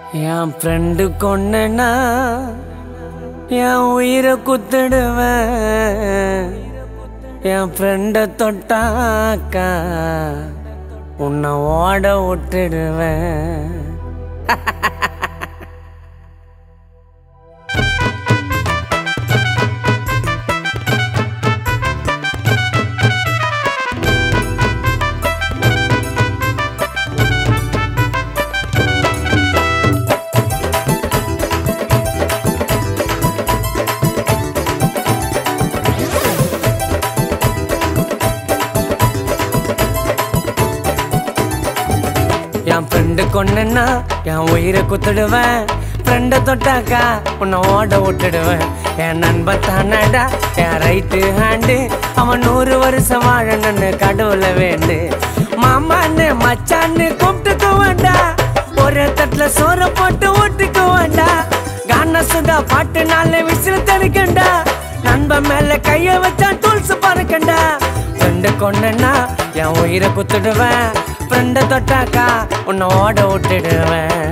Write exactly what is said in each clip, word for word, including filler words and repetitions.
என் friend கொன்னா என் உயிரை குத்துடுவேன். என் ஃப்ரெண்டை தொட்டாக்கா உன்னை ஓட விட்டுடுவேன். என் ஃப்ரெண்டு கொன்னா என் உயிரை குத்துடுவேன். ஃப்ரெண்டை தொட்டாக்கா உன்னை ஓட விட்டுடுவேன். என் நண்பன் தானடா என் ரைட்டு ஹேண்டு. அவன் நூறு வருஷம் வாழணுன்னு கடவுளை வேண்டு. மாமான்னு மச்சான்னு கூப்பிட்டுக்க வேண்டா. ஒரு தட்டுல சோற போட்டு ஓட்டுக்க வேண்டா. கானா சுதா பாட்டு நாலு விசில் தெளிக்கண்டா. நண்பன் மேல கைய வச்சா டூல்ஸ் பறக்கண்டா. ஃப்ரெண்டு கொன்னா என் உயிரை குத்துடுவேன். ஃப்ரெண்டை தொட்டாக்கா உன்னை ஓட விட்டுடுவேன்.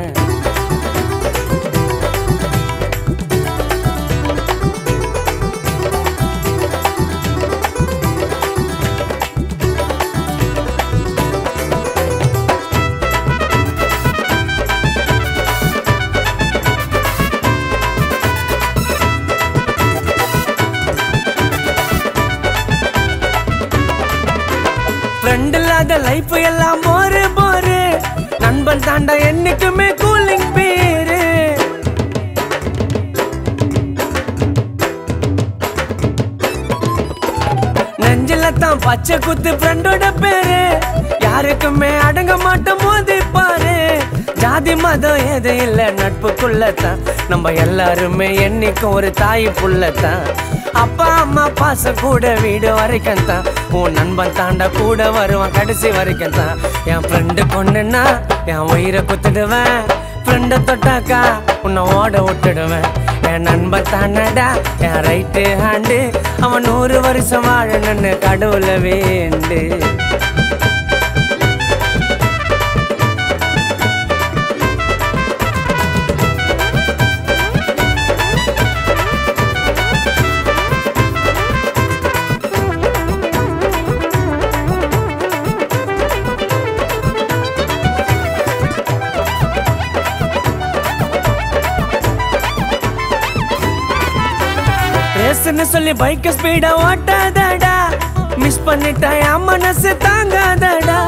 ஃப்ரெண்ட் இல்லாத லைஃப் எல்லாம் போரு போரு. நண்பன் தாண்டா என்னைக்குமே கூலிங் பேரு. நெஞ்சில தான் பச்சை குத்து ஃப்ரெண்டோட பேரு. யாருக்குமே அடங்க மாட்டோம் மோதி பாரு. ஜாதி மதம் எது இல்ல நட்புக்குள்ளத்தான். நம்ம எல்லாருமே என்னைக்கும் ஒரு தாய் புள்ளத்தான். அப்பா அம்மா பாசம் கூட வீடு வரைக்கும் தான். உன் நண்பன் தாண்டா கூட வருவான் கடைசி வரைக்கும் தான். என் ஃப்ரெண்டு கொன்னா என் உயிரை குத்துடுவேன். ஃப்ரெண்டை தொட்டாக்கா உன்னை ஓட விட்டுடுவேன். என் நண்பன் தானடா என் ரைட்டு ஹேண்டு. அவன் நூறு வருஷம் வாழணுன்னு கடவுளை வேண்டு. ரேஸ்ன்னு சொல்லி பைக் ஸ்பீடா ஓட்டாதடா. மிஸ் பண்ணிட்டா என் மனசு தாங்காதடா.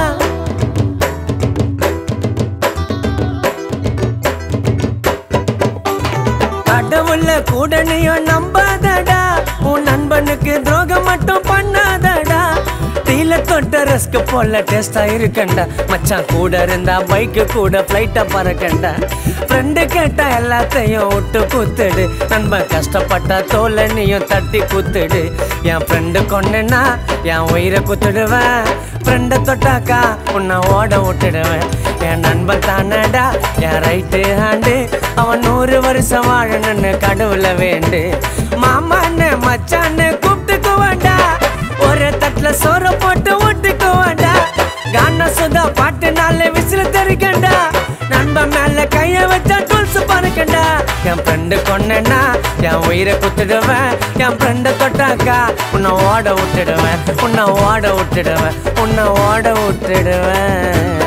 கடவுள கூட நீயும் நம்பாதடா. உன் நண்பனுக்கு துரோகம் மட்டும் பண்ணாதடா. டீல தொட்ட ரஸ்க்கு போல டேஸ்டா இருக்கண்டா. மச்சான் கூட இருந்தா பைக்கு கூட ஃப்ளைட்டா பறக்கண்டா. ஃப்ரெண்டு கேட்டா எல்லாத்தையும் விட்டு குத்துடு. நண்பன் கஷ்டப்பட்டா தோலை நீயும் தட்டி குத்துடு. என் ஃப்ரெண்டு கொன்னா என் உயிரை குத்துடுவேன். ஃப்ரெண்டை தொட்டாக்கா உன்னை ஓட விட்டுடுவேன். என் நண்பன் தானடா என் ரைட்டு ஹேண்டு. அவன் நூறு வருஷம் வாழணுன்னு கடவுளை வேண்டு. மாமான்னு மச்சான்னு கூப்பிட்டுக்க வேண்டா. ஒரு தட்டுல சோற போட்டு ஓட்டுக்க வேண்டா. கானா சுதா பாட்டு நாலு விசில் தெளிக்கண்டா. நண்பன் மேல கைய வச்சா டூல்ஸ் பறக்கண்டா. என் ஃப்ரெண்டு கொன்னா என் உயிரை குத்துடுவேன். என் ஃப்ரெண்டை தொட்டாக்கா உன்னை ஓட விட்டுடுவேன். உன்னை ஓட விட்டுடுவேன். உன்னை ஓட விட்டுடுவேன்.